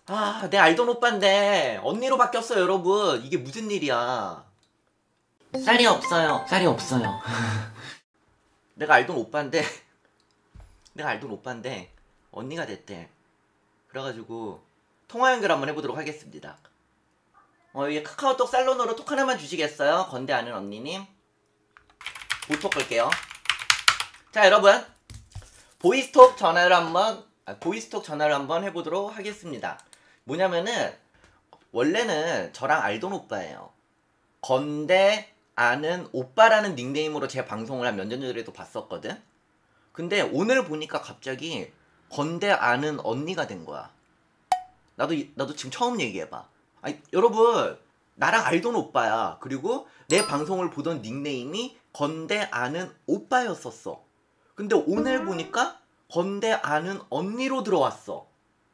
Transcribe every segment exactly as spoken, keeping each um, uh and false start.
아, 내 알던 오빠인데 언니로 바뀌었어요, 여러분. 이게 무슨 일이야? 쌀이 없어요. 쌀이 없어요. 내가 알던 오빠인데, 내가 알던 오빠인데 언니가 됐대. 그래가지고 통화 연결 한번 해보도록 하겠습니다. 어, 이게 카카오톡 살로너로 톡 하나만 주시겠어요? 건대 아는 언니님. 보톡 걸게요. 자, 여러분. 보이스톡 전화를 한번, 아, 보이스톡 전화를 한번 해보도록 하겠습니다. 뭐냐면은, 원래는 저랑 알던 오빠예요. 건대 아는 오빠라는 닉네임으로 제 방송을 한 몇 년 전에도 봤었거든? 근데 오늘 보니까 갑자기 건대 아는 언니가 된 거야. 나도, 이- 나도 지금 처음 얘기해봐. 아니, 여러분, 나랑 알던 오빠야. 그리고 내 방송을 보던 닉네임이 건대 아는 오빠였었어. 근데 오늘 보니까 건대 아는 언니로 들어왔어.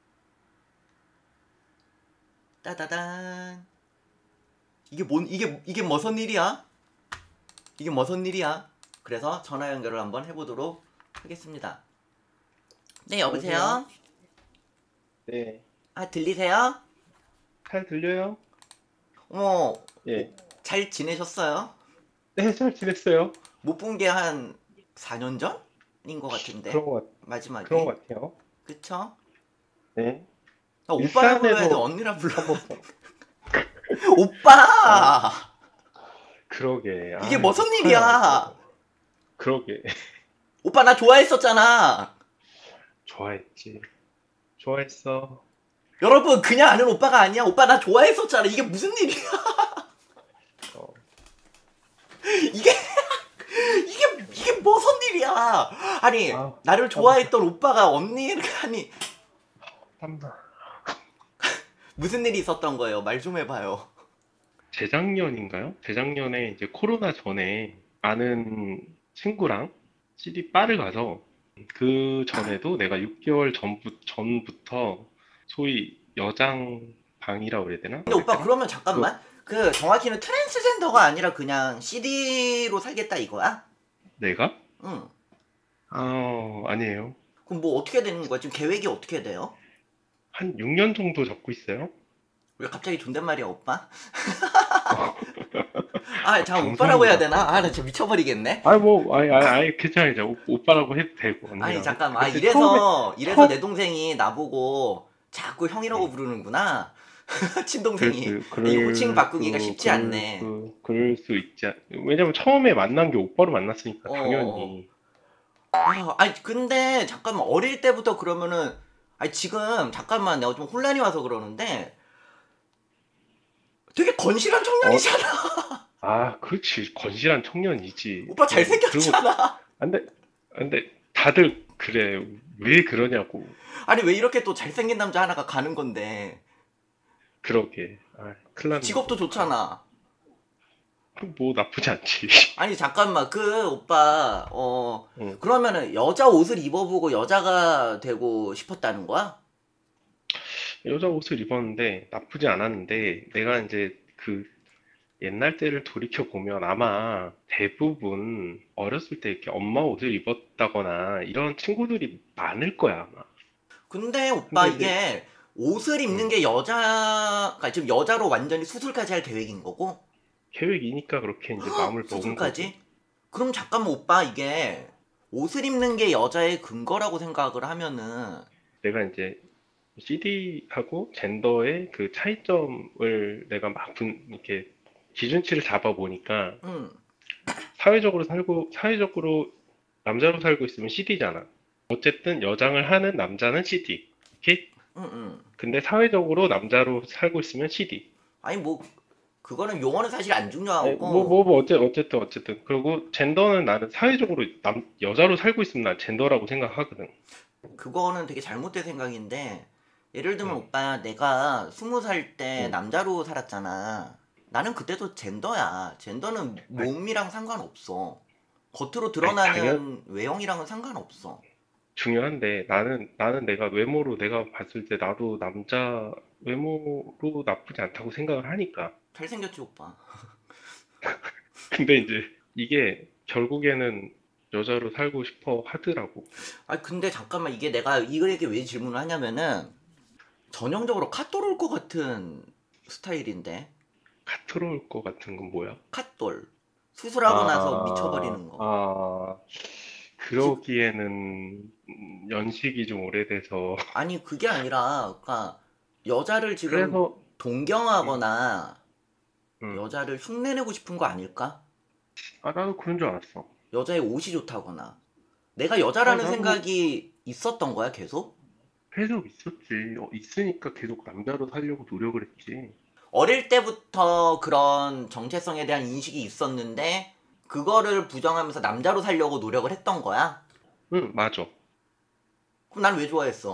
따다단. 이게 뭔, 이게, 이게 무슨 일이야? 이게 무슨 일이야? 그래서 전화 연결을 한번 해보도록 하겠습니다. 네, 여보세요? 여보세요? 네, 아, 들리세요? 잘 들려요? 어머, 예. 잘 지내셨어요? 네, 잘 지냈어요. 못 본 게 한 사 년 전인 것 같은데, 그런 것, 같- 그런 마지막에. 것 같아요. 그쵸? 네. 나 오빠라 불러야 돼, 일산에도 언니라 불러. 한번, 아, 오빠! 그러게. 이게 아, 무슨 어떡하냐, 일이야? 이거. 그러게. 오빠 나 좋아했었잖아. 좋아했지. 좋아했어. 여러분, 그냥 아는 오빠가 아니야. 오빠 나 좋아했었잖아. 이게 무슨 일이야? 어, 이게 이게 이게 무슨 일이야? 아니, 아, 나를 땀나. 좋아했던 오빠가 언니를 하니 땀나. 무슨 일이 있었던 거예요? 말 좀 해봐요. 재작년인가요? 재작년에 이제 코로나 전에 아는 친구랑 씨디 바를 가서 그 전에도 내가 육 개월 전부, 전부터 소위 여장 방이라고 그래야 되나? 근데 그래야 오빠 되나? 그러면 그거 잠깐만. 그 정확히는 트랜스젠더가 아니라 그냥 씨디로 살겠다 이거야? 내가? 응. 아, 아니에요. 그럼 뭐 어떻게 되는 거야? 지금 계획이 어떻게 돼요? 한 육 년 정도 잡고 있어요. 왜 갑자기 존댓말이야, 오빠? 아, 잠깐 오빠라고 해야 방송이라. 되나? 아, 나 진짜 미쳐버리겠네. 아니 뭐, 아니, 아니, 아니 괜찮아요. 오- 오빠라고 해도 되고 아니, 언니라고. 잠깐만. 아, 근데 처음에 이래서 이래서 내 처음 동생이 나보고 자꾸 형이라고 네. 부르는구나. 그럴 친동생이. 수, 이 호칭 그럴 바꾸기가 수, 쉽지 그럴 않네. 수, 그럴 수 있지. 않- 왜냐면 처음에 만난 게 오빠로 만났으니까 어. 당연히. 아, 아니 근데 잠깐만 어릴 때부터 그러면은 아니 지금 잠깐만 내가 좀 혼란이 와서 그러는데 되게 건실한 어, 청년이잖아. 아, 그렇지. 건실한 청년이지. 오빠 어, 그리고 잘생겼잖아. 안 돼, 안 돼. 다들 그래. 왜 그러냐고. 아니 왜 이렇게 또 잘생긴 남자 하나가 가는 건데 그러게. 아, 큰일 났네. 직업도 좋잖아. 뭐 나쁘지 않지. 아니 잠깐만 그 오빠 어 응. 그러면은 여자 옷을 입어보고 여자가 되고 싶었다는 거야? 여자 옷을 입었는데 나쁘지 않았는데 내가 이제 그 옛날 때를 돌이켜 보면 아마 대부분 어렸을 때 이렇게 엄마 옷을 입었다거나 이런 친구들이 많을 거야 아마. 근데 오빠 근데 이제 이게 옷을 입는 음, 게 여자 그러니까 지금 여자로 완전히 수술까지 할 계획인 거고? 계획이니까 그렇게 이제 마음을 먹은 거고. 수술까지? 그럼 잠깐만 오빠 이게 옷을 입는 게 여자의 근거라고 생각을 하면은 내가 이제 씨디하고 젠더의 그 차이점을 내가 막 분, 이렇게 기준치를 잡아 보니까 응, 사회적으로 살고 사회적으로 남자로 살고 있으면 씨디잖아. 어쨌든 여장을 하는 남자는 씨디. 오케이? 응, 응. 근데 사회적으로 남자로 살고 있으면 씨디. 아니 뭐 그거는 용어는 사실 안 아니, 뭐, 중요하고 뭐, 뭐, 어째, 어쨌든, 어쨌든. 그리고 젠더는 나는 사회적으로 남, 여자로 살고 있으면 난 젠더라고 생각하거든. 그거는 되게 잘못된 생각인데 예를 들면 응, 오빠 내가 스무 살 때 응. 남자로 살았잖아. 나는 그때도 젠더야. 젠더는 아, 몸이랑 상관없어. 겉으로 아니, 당연, 드러나는 외형이랑은 상관없어. 중요한데, 나는, 나는 내가 외모로 내가 봤을 때 나도 남자 외모로 나쁘지 않다고 생각을 하니까. 잘생겼지 오빠. 근데 이제 이게 결국에는 여자로 살고 싶어 하더라고. 아 근데 잠깐만 이게 내가 이거에게 왜 질문을 하냐면은 전형적으로 카돌 올 것 같은 스타일인데. 카트롤 거 같은 건 뭐야? 카돌. 수술하고 나서 아, 미쳐버리는 거. 아, 지, 그러기에는 음, 연식이 좀 오래돼서 아니 그게 아니라 그러니까 여자를 지금 그래서 음, 동경하거나 음. 여자를 흉내내고 싶은 거 아닐까? 아 나도 그런 줄 알았어. 여자의 옷이 좋다거나. 내가 아 여자라는 나도 생각이 있었던 거야 계속? 계속 있었지. 어, 있으니까 계속 남자로 살려고 노력을 했지. 어릴 때부터 그런 정체성에 대한 인식이 있었는데 그거를 부정하면서 남자로 살려고 노력을 했던 거야? 응, 맞아. 그럼 난 왜 좋아했어?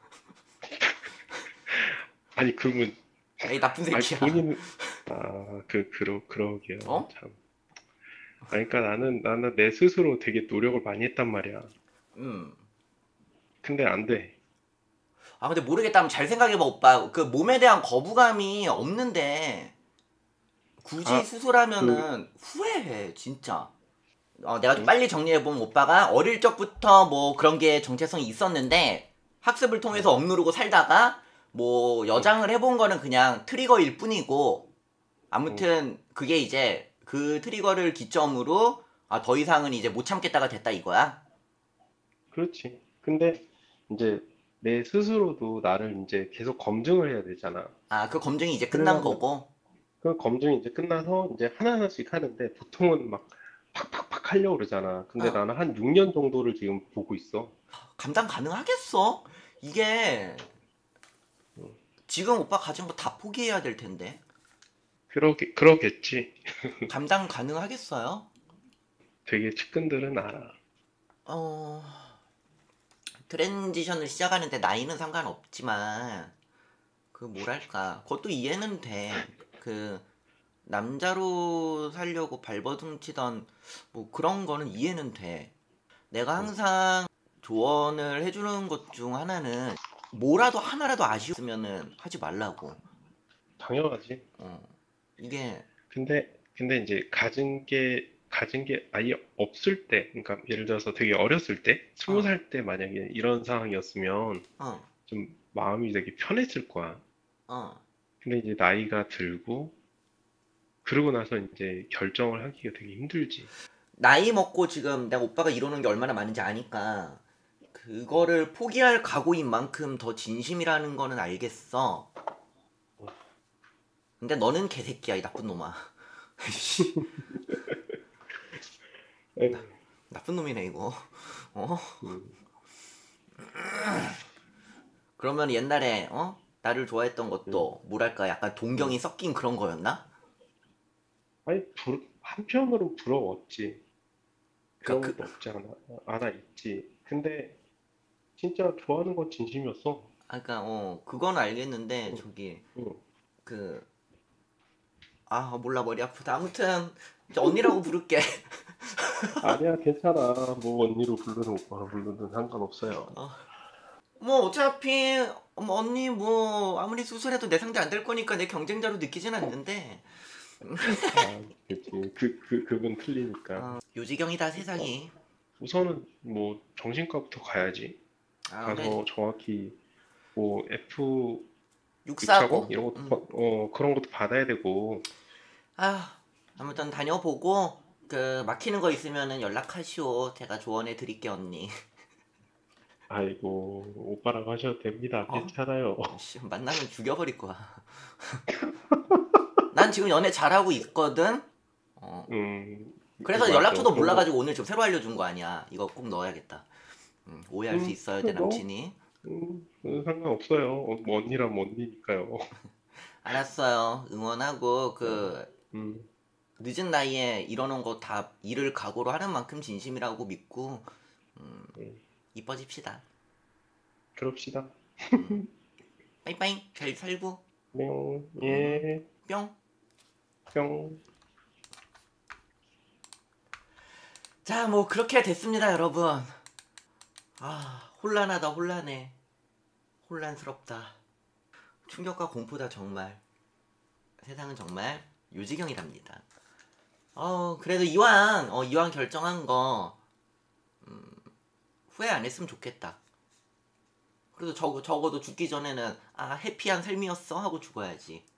아니 그러면 야, 이 나쁜 아니 새끼야. 본인 아그 그러 그러게요. 어? 참. 아니, 그러니까 나는 나는 내 스스로 되게 노력을 많이 했단 말이야. 음. 근데 안 돼. 아 근데 모르겠다. 한번 잘 생각해봐 오빠. 그 몸에 대한 거부감이 없는데 굳이 아 그 수술하면은 후회해 진짜. 어, 내가 좀 빨리 정리해보면 오빠가 어릴 적부터 뭐 그런 게 정체성이 있었는데 학습을 통해서 억누르고 살다가 뭐 여장을 해본 거는 그냥 트리거일 뿐이고 아무튼 그게 이제 그 트리거를 기점으로 아, 더 이상은 이제 못 참겠다가 됐다 이거야. 그렇지. 근데 이제 내 스스로도 나를 이제 계속 검증을 해야 되잖아. 아, 그 검증이 이제 끝난 그러려면 거고. 그 검증이 이제 끝나서 이제 하나하나씩 하는데 보통은 막 팍팍팍 하려고 그러잖아. 근데 어, 나는 한 육 년 정도를 지금 보고 있어. 감당 가능하겠어? 이게 음, 지금 오빠 가진 거 다 포기해야 될 텐데. 그러게, 그러겠지. 감당 가능하겠어요? 되게 측근들은 알아. 어, 트랜지션을 시작하는데 나이는 상관없지만 그 뭐랄까 그것도 이해는 돼. 그 남자로 살려고 발버둥 치던 뭐 그런 거는 이해는 돼. 내가 음, 항상 조언을 해주는 것 중 하나는 뭐라도 하나라도 아쉬웠으면은 하지 말라고. 당연하지. 어, 이게 근데, 근데 이제 가진 게, 가진 게 아예 없을 때, 그러니까 예를 들어서 되게 어렸을 때, 스무 어, 살 때 만약에 이런 상황이었으면 어, 좀 마음이 되게 편했을 거야. 어. 근데 이제 나이가 들고, 그러고 나서 이제 결정을 하기가 되게 힘들지. 나이 먹고 지금 내가 오빠가 이러는 게 얼마나 많은지 아니까 그거를 포기할 각오인 만큼 더 진심이라는 거는 알겠어. 근데 너는 개새끼야 이 나쁜 놈아. 에휴, 나쁜 놈이네 이거. 어? 음. 그러면 옛날에 어? 나를 좋아했던 음, 것도 뭐랄까 약간 동경이 음. 섞인 그런 거였나? 아니, 부, 한편으로 부러웠지. 그러니까 그런 그 것도 없지 않아, 않아 있지. 근데 진짜 좋아하는 건 진심이었어. 아 그러니까 어 그건 알겠는데 응, 저기 응. 그 아 몰라 머리 아프다. 아무튼 이제 언니라고 부를게. 아니야, 괜찮아. 뭐 언니로 부르든 오빠로 부르든 상관없어요. 어. 뭐 어차피 뭐 언니 뭐 아무리 수술해도 내 상대 안 될 거니까 내 경쟁자로 느끼진 않는데 아, 그치. 그, 그, 그분 틀리니까. 어, 요지경이다 어, 세상이. 우선은 뭐 정신과부터 가야지. 아 그래 가서 정확히 뭐 에프 육사공 육사고 이런 것도 음. 봐- 어, 그런 것도 받아야 되고. 아 아무튼 다녀보고 그 막히는 거 있으면은 연락하시오. 제가 조언해 드릴게 언니. 아이고, 오빠라고 하셔도 됩니다. 어? 괜찮아요. 씨, 만나면 죽여버릴 거야. 난 지금 연애 잘하고 있거든. 어. 음, 그래서 맞아. 연락처도 그런 거, 몰라가지고 오늘 좀 새로 알려준 거 아니야. 이거 꼭 넣어야겠다. 음, 오해할 수 음, 있어요, 내 뭐, 남친이. 음, 음, 상관없어요. 어, 뭐 언니라면 언니니까요. 알았어요. 응원하고 어, 그 음, 늦은 나이에 이러는 거 다 일을 각오로 하는 만큼 진심이라고 믿고 음, 음, 이뻐집시다. 그럽시다. 음, 빠이빠이 잘 살고 뿅, 음, 예, 뿅. 뿅. 자, 뭐 그렇게 됐습니다, 여러분. 아, 혼란하다, 혼란해. 혼란스럽다. 충격과 공포다 정말. 세상은 정말 요지경이랍니다. 어, 그래도 이왕 어, 이왕 결정한 거 후회 안 했으면 좋겠다. 그리고 그래서 적, 적어도 죽기 전에는 아 해피한 삶이었어 하고 죽어야지.